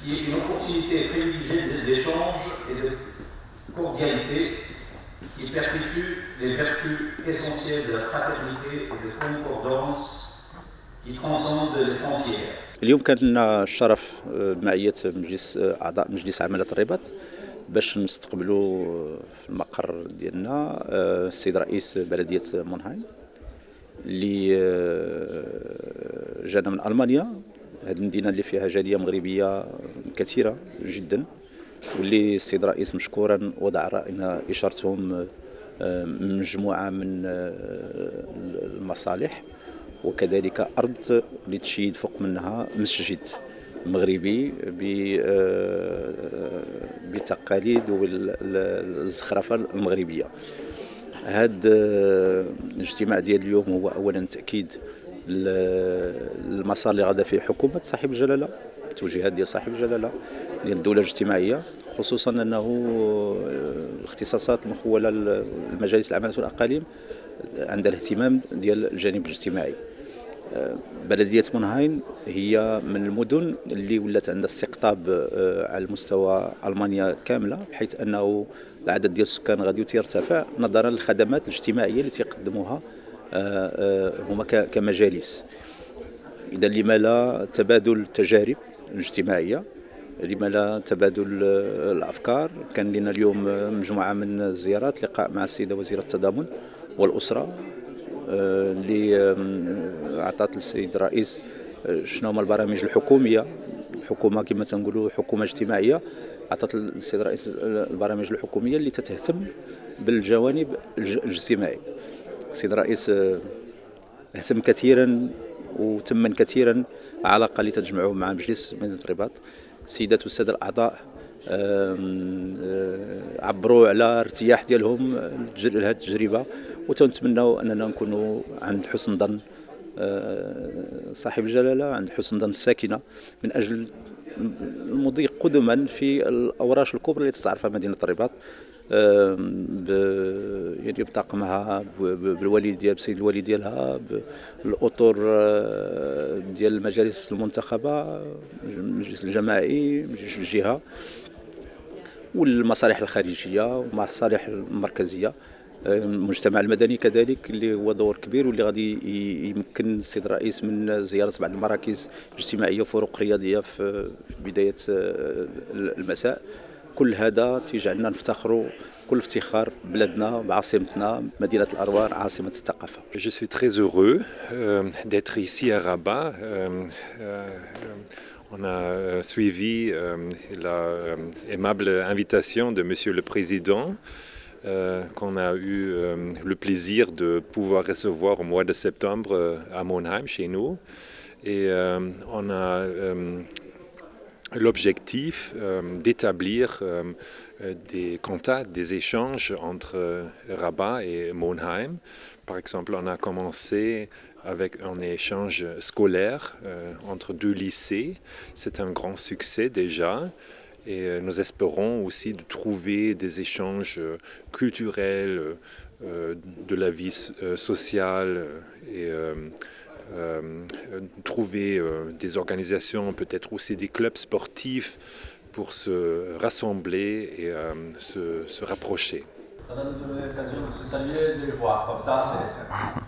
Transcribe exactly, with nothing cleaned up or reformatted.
qui est une opportunité privilégiée d'échange et de cordialité qui perpétue les vertus essentielles de la fraternité et de concordance qui transcendent les frontières. اليوم كان لنا الشرف بمعية مجلس أعضاء مجلس عمالة الرباط باش نستقبلوا في المقر ديالنا السيد رئيس بلدية مونهايم اللي جانا من ألمانيا. هذه المدينة اللي فيها جالية مغربية كثيرة جدا، واللي السيد الرئيس مشكورا وضع رأينا إشارتهم مجموعة من المصالح، وكذلك أرض لتشييد فوق منها مسجد مغربي بتقاليد والزخرفة المغربية. هذا الاجتماع ديال اليوم هو أولا تأكيد المسار اللي غادا فيه حكومة صاحب الجلالة، التوجيهات ديال صاحب الجلالة ديال الدولة الاجتماعية، خصوصا أنه الاختصاصات المخولة للمجالس العامة والأقاليم عندها الاهتمام ديال الجانب الاجتماعي. بلدية مونهايم هي من المدن اللي ولات عندها استقطاب على مستوى ألمانيا كاملة، بحيث أنه العدد ديال السكان غادي يرتفع نظرا للخدمات الاجتماعية اللي تيقدموها هما كمجالس. إذا لما لا تبادل التجارب الاجتماعية، لما لا تبادل الأفكار. كان لنا اليوم مجموعة من الزيارات، لقاء مع السيدة وزيرة التضامن والأسرة اللي عطات السيد الرئيس شنو هما البرامج الحكومية. الحكومة كما تنقولوا حكومة اجتماعية، عطات السيد الرئيس البرامج الحكومية اللي تتهتم بالجوانب الاجتماعية. السيد الرئيس اهتم كثيرا وتمن كثيرا علاقة اللي تجمعه مع مجلس مدينة الرباط. السيدات والسادة الأعضاء عبروا على ارتياح ديالهم لهذه التجربة، وتنتمنوا أننا نكونوا عند حسن ظن صاحب الجلالة، عند حسن ظن الساكنة، من أجل المضي قدما في الأوراش الكبرى التي تستعرفها مدينة الرباط، يعني بطاقمها، بالولي ديال بسيد الولي ديالها، بالاطر ديال المجالس المنتخبه، المجلس الجماعي، مجلس الجهه، والمصالح الخارجيه والمصالح المركزيه، المجتمع المدني كذلك اللي هو دور كبير، واللي غادي يمكن السيد الرئيس من زياره بعض المراكز الاجتماعيه وفروق رياضيه في بدايه المساء. كل هذا تيجعلنا نفتخروا كل افتخار بلادنا بعاصمتنا مدينة الأروار عاصمة الثقافة. Je suis très heureux euh, d'être ici à Rabat. Euh, euh, on a euh, suivi euh, la euh, aimable invitation de Monsieur le Président euh, qu'on a eu euh, le plaisir de pouvoir recevoir au mois de septembre euh, à Monheim, chez nous. Et euh, on a euh, l'objectif euh, d'établir euh, des contacts, des échanges entre euh, Rabat et Monheim. Par exemple, on a commencé avec un échange scolaire euh, entre deux lycées. C'est un grand succès déjà. Et euh, nous espérons aussi de trouver des échanges euh, culturels, euh, de la vie euh, sociale et euh, Euh, trouver euh, des organisations, peut-être aussi des clubs sportifs pour se rassembler et euh, se, se rapprocher. Ça va nous donner l'occasion de se saluer, de les voir, comme ça c'est...